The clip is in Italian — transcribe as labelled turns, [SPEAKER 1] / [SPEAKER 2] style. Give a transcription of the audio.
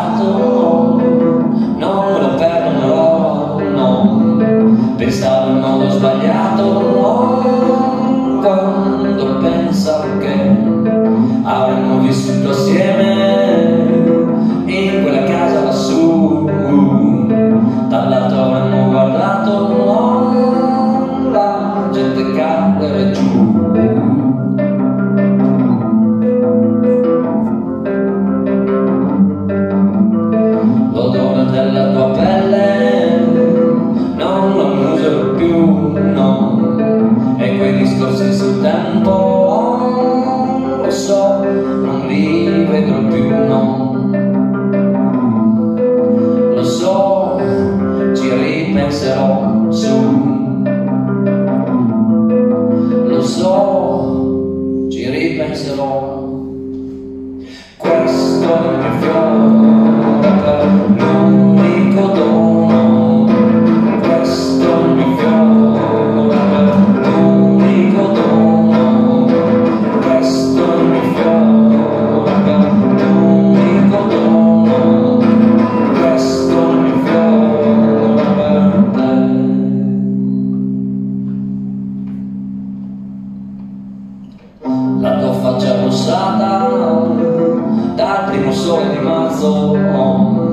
[SPEAKER 1] passato, non me lo perdonerò, no, pensavo in modo sbagliato, no, quando pensavo che avremmo vissuto assieme in quella casa lassù, dall'alto avremmo guardato, no, la gente cadere giù. L'odore della tua pelle non lo userò più, no, e quei discorsi sul tempo, lo so, non li vedrò più, no, lo so, ci ripenserò su, lo so, ci ripenserò. Questo è il mio fiore per l'unico dono, questo è il mio fiore per l'unico dono, questo è il mio fiore per l'unico dono, questo è il mio fiore per te. La tua faccia rossata dal primo sole di marzo,